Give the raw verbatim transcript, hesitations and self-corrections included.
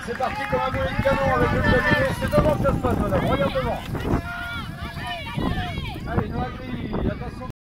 c'est parti comme un boulet de canon avec le clavier. C'est devant que ça se passe, madame. Regarde devant. Allez, nous, attention.